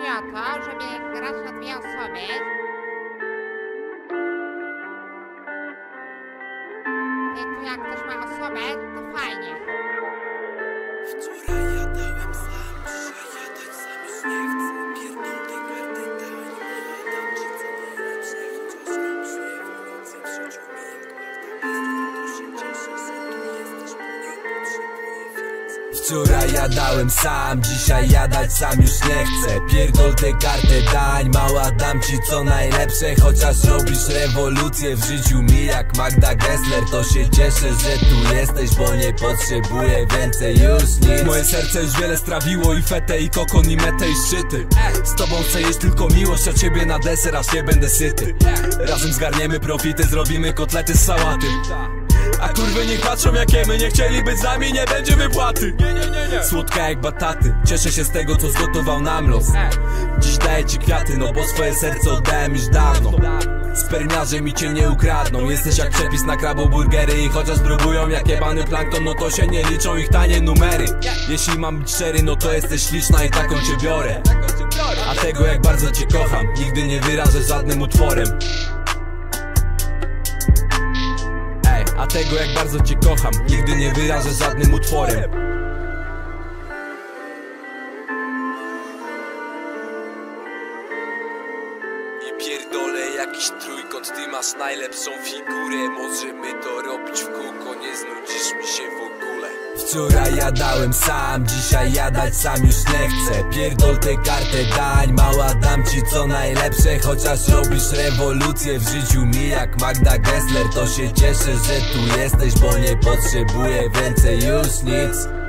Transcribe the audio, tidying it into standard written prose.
chodzi o to, żeby grać na dwie osoby. To jak ktoś ma osobę, to fajnie. Wczoraj jadałem sam, dzisiaj jadać sam już nie chcę. Pierdol tej karty daj, nie dam ci co najlepsze. Chociaż lepszy ewolucję w życiu mi jak Magda Gessler, to się cieszę, że tu jesteś, bo nie potrzebuję więcej. Wczoraj jadałem sam, dzisiaj jadać sam już nie chcę. Pierdol tę kartę dań, mała dam ci co najlepsze. Chociaż robisz rewolucję w życiu mi jak Magda Gessler, to się cieszę, że tu jesteś, bo nie potrzebuję więcej już nic. Moje serce już wiele strawiło i fetę, i kokon, i metę, i szczyty. Z tobą chcę jeść tylko miłość, a ciebie na deser, aż nie będę syty. Razem zgarniemy profity, zrobimy kotlety z sałaty. A kurwy niech patrzą jak jemy, nie chcieli być z nami, nie będzie wypłaty. Słodka jak bataty, cieszę się z tego co zgotował nam los. Dziś daję ci kwiaty, no bo swoje serce oddałem już dawno. Spermiarze mi cię nie ukradną, jesteś jak przepis na kraboburgery. I chociaż próbują jak jebany plankton, no to się nie liczą ich tanie numery. Jeśli mam być szczery, no to jesteś śliczna i taką cię biorę. A tego jak bardzo cię kocham, nigdy nie wyrażę żadnym utworem. A tego jak bardzo cię kocham, nigdy nie wyrażę żadnym utworem. I pierdolę jakiś trójkąt, ty masz najlepszą figurę. Możemy to robić w kółko, nie znudzisz mi się w ogóle. Wczoraj jadałem sam, dzisiaj jadać sam już nie chcę. Pierdol tę kartę dań, mała dam ci co najlepsze. Chociaż robisz rewolucję w życiu mi jak Magda Gessler, to się cieszę, że tu jesteś, bo nie potrzebuję więcej już nic.